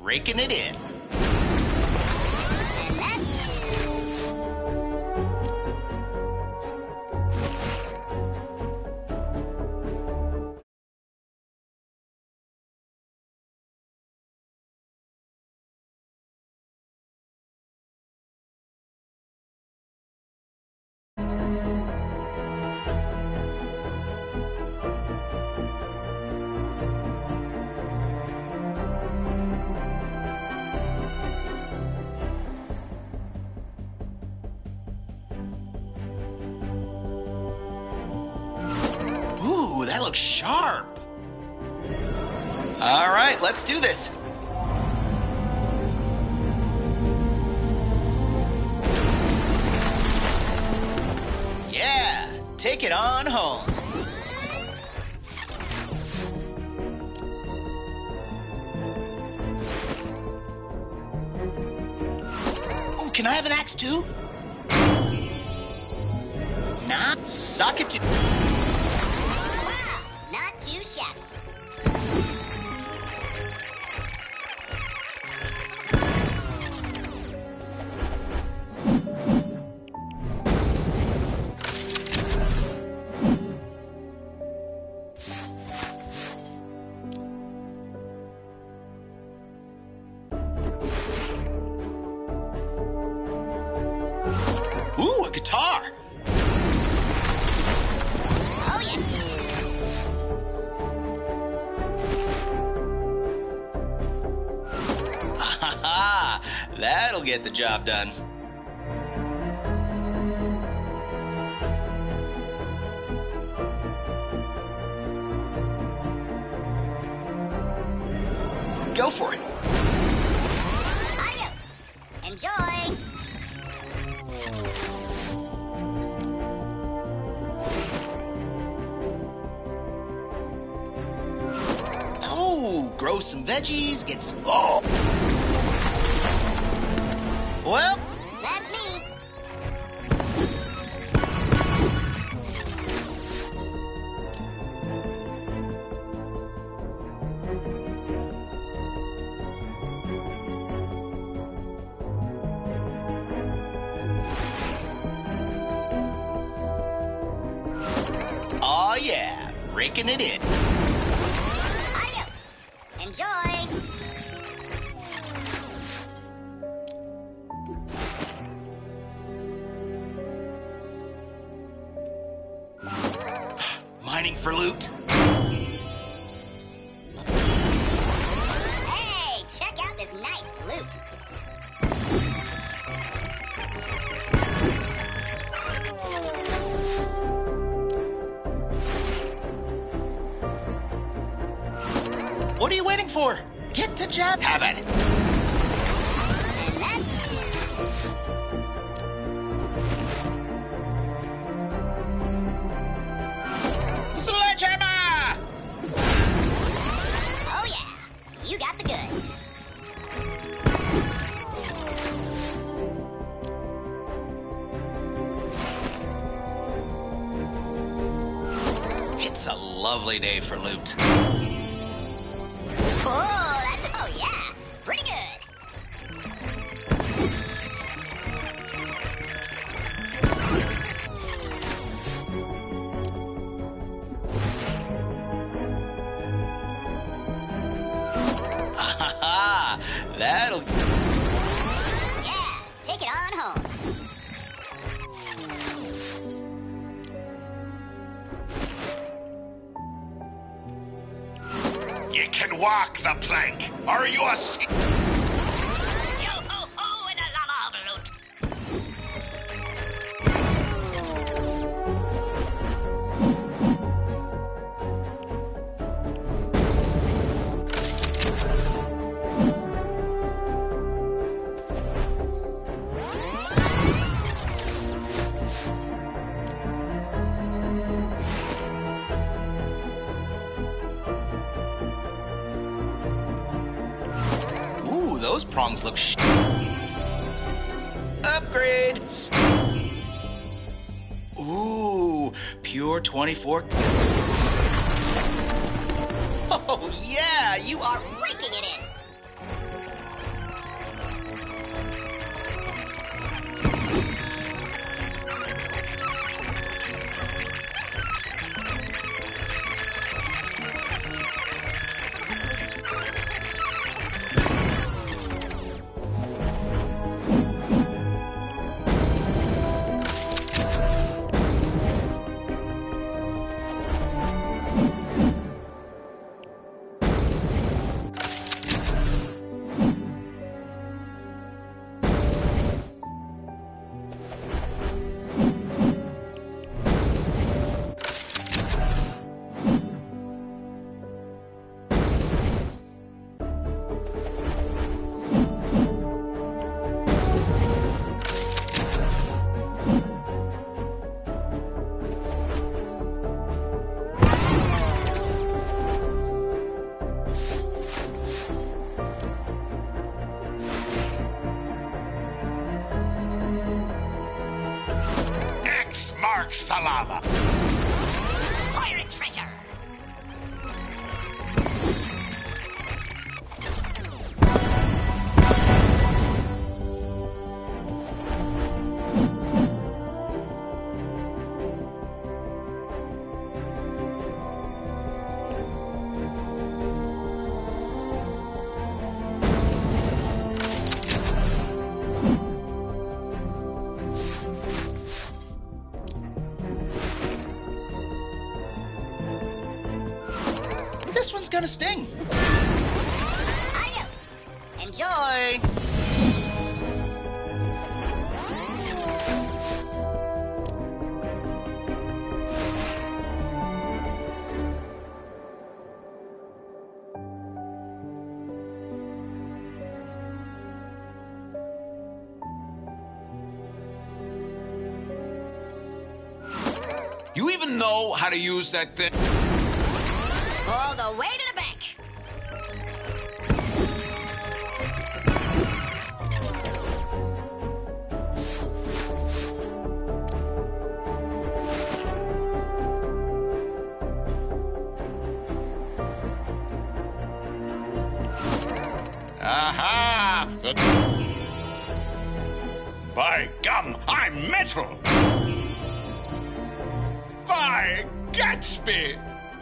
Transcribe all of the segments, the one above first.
raking it in. And that's... Ooh, that looks sharp. All right, let's do this. Yeah, take it on home. Oh, can I have an axe too? Not suck it to... Wow, not too shabby. Ooh, a guitar. Oh, yeah. That'll get the job done. Go for it. Adios. Enjoy. Oh, grow some veggies, get some... Oh! Well, That's me. oh yeah, raking it in. Adios. Enjoy. Mining for loot. Hey, check out this nice loot. What are you waiting for? Get to job. Have at it. And that's... Sledgehammer! Oh, yeah. You got the goods. It's a lovely day for loot. Oh, that's... Oh, yeah. Pretty good. That'll... Yeah, take it on home. You can walk the plank. Are you a... Yo, ho, ho, and a lot of loot. Ooh, those prongs look Upgrade! Ooh, pure 24. Oh, yeah, you are... Raking it in. sparks the lava. Pirate treasure. This one's gonna sting. Adios. Enjoy. You even know how to use that thing? All the way to the bank. Aha! By gum, I'm metal! By Gatsby!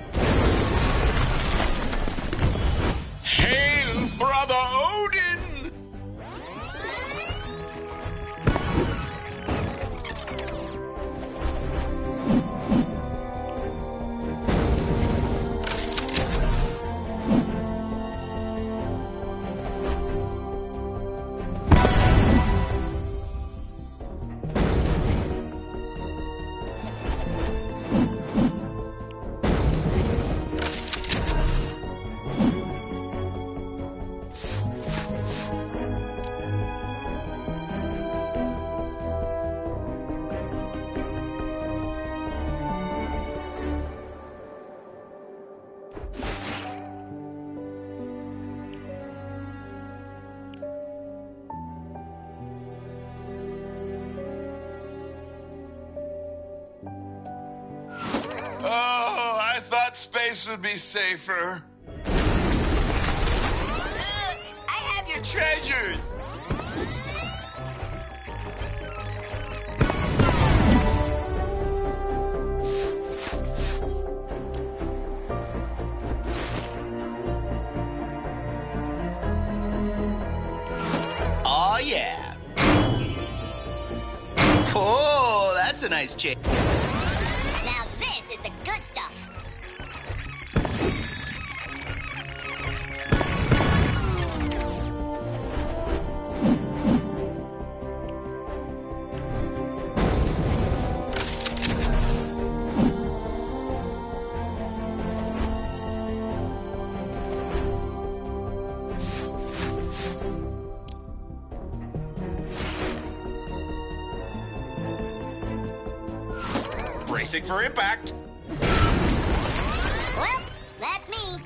Hail, Brother Odin! Oh, I thought space would be safer. Look, I have your Treasures! Aw, yeah. Oh, that's a nice chick. Now this is the good stuff. Bracing for impact. Well, that's me.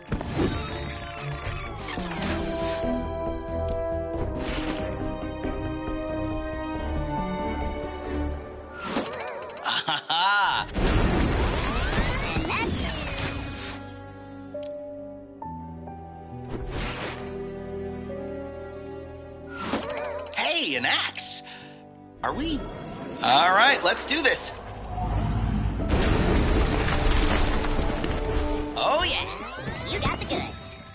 Ah, And that's hey, an axe. Are we? All right, let's do this. Oh, yeah. you got the goods.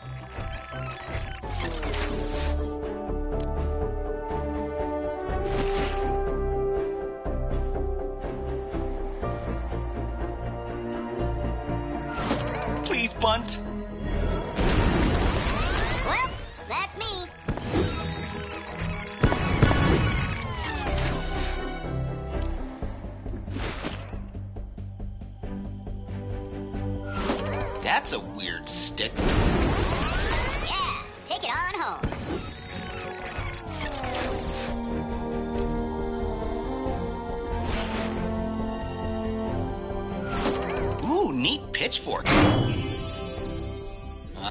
Please bunt. Well, that's me. That's a weird stick. Yeah, take it on home. Ooh, neat pitchfork. Wow,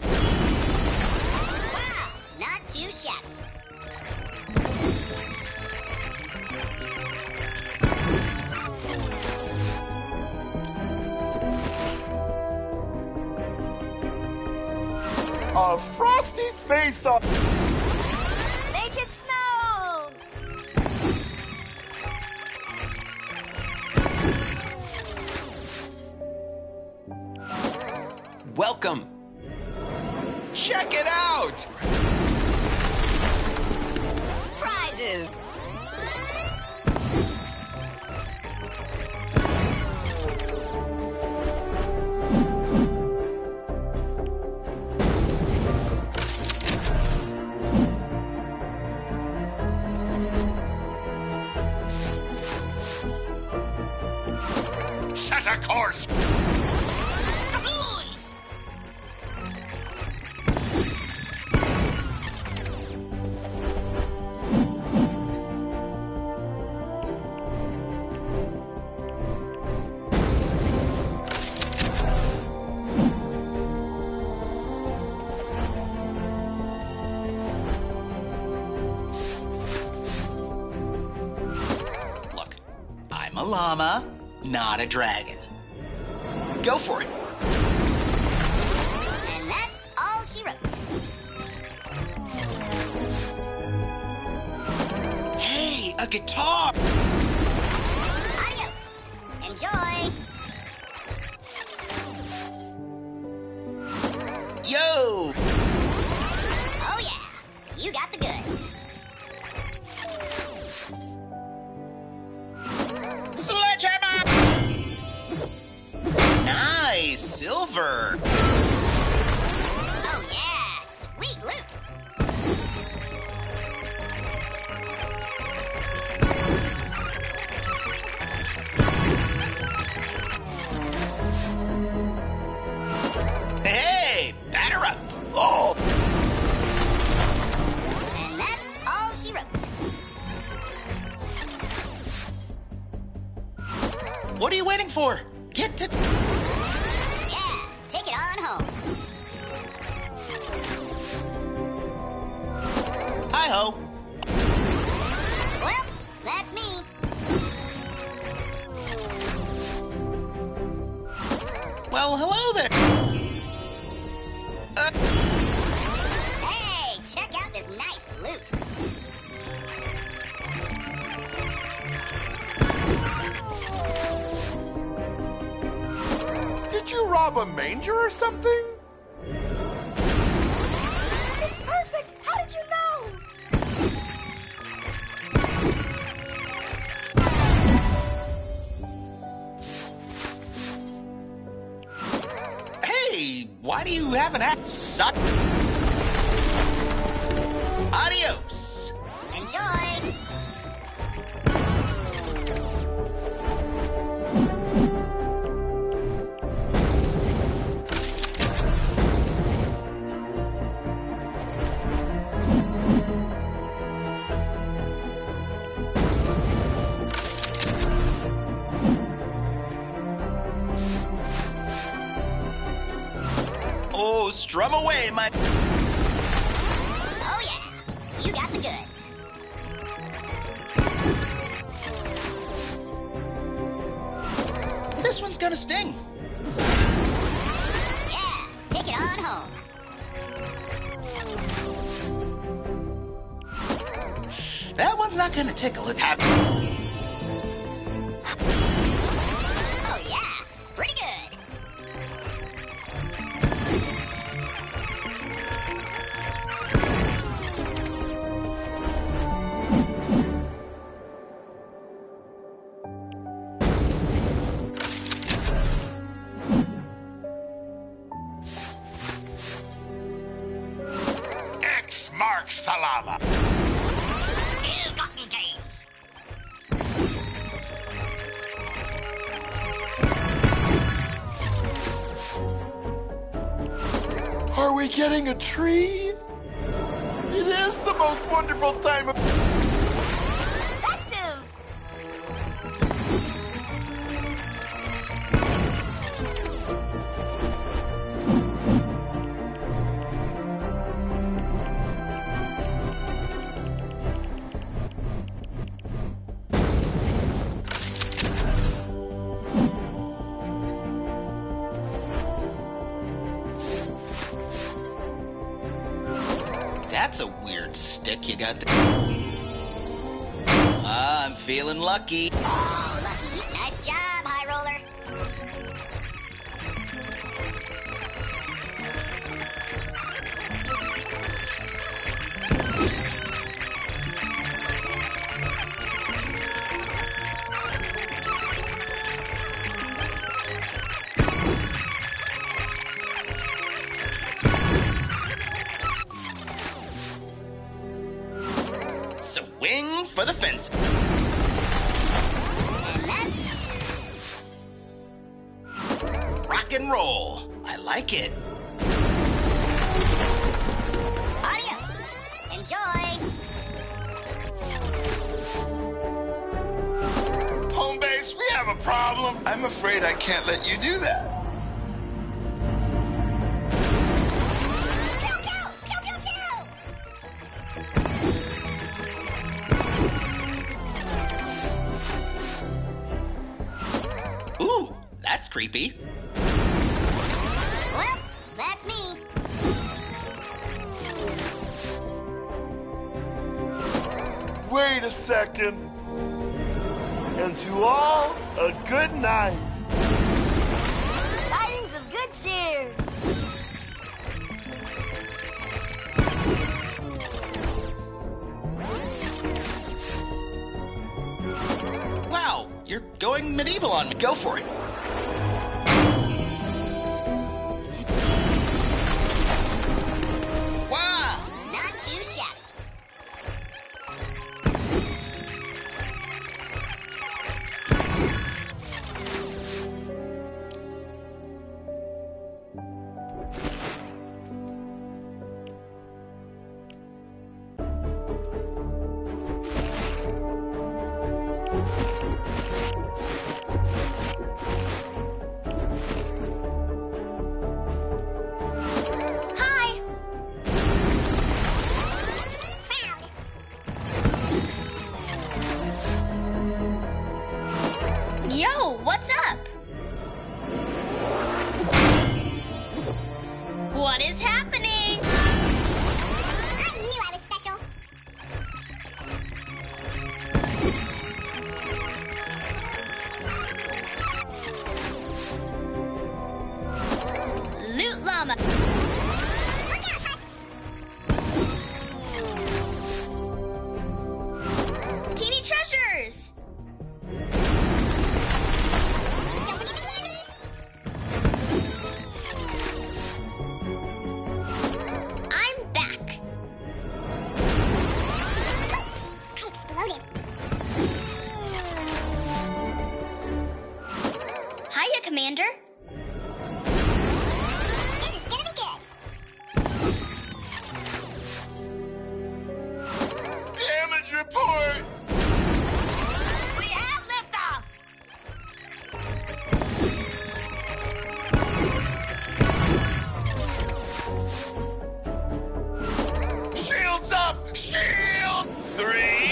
not too shabby. frosty face on. Make it snow! Welcome. Check it out. Prizes! Set a course. Doubloons! Look, I'm a llama, not a dragon. Go for it. And that's all she wrote. Hey, a guitar! Adios! Enjoy! Yo! Oh yeah, you got the goods. Sledgehammer! Nice silver. Oh yeah, sweet loot. Hey, batter up! Oh! And that's all she wrote. What are you waiting for? Get to... Yeah, take it on home. Hi-ho! Well, that's me. Well, hello there! Hey, check out this nice loot. Did you rob a manger or something? It's perfect. How did you know? Hey, why do you have an axe? Suck! Adios! Enjoy. Oh, strum away, my... Oh yeah, you got the goods. This one's gonna sting. Yeah, take it on home. That one's not gonna tickle it. Oh yeah, pretty good. X marks the llama. Ill-gotten gains. Are we getting a tree? It is the most wonderful time of... Festive. That's a weird stick you got there. I'm feeling lucky. Oh, lucky. Nice job, High Roller. Swing for the fence. And that's... Rock and roll. I like it. Adios. Enjoy. Home base, we have a problem. I'm afraid I can't let you do that. Pew, pew, pew, pew, pew. Ooh, that's creepy. Well, that's me. Wait a second. And to all, a good night. Tidings of good cheer. Wow, you're going medieval on me. Go for it. Wow. Not too shabby. Hi. Make me proud. Yo, what's up? What is happening? I knew I was special. Loot Llama. Look out, Husks. Teeny treasures. Don't forget the candy. I'm back. I exploded. Hiya, Commander. This is gonna be good. Damage report. We have liftoff. Shields up. Shields. 3,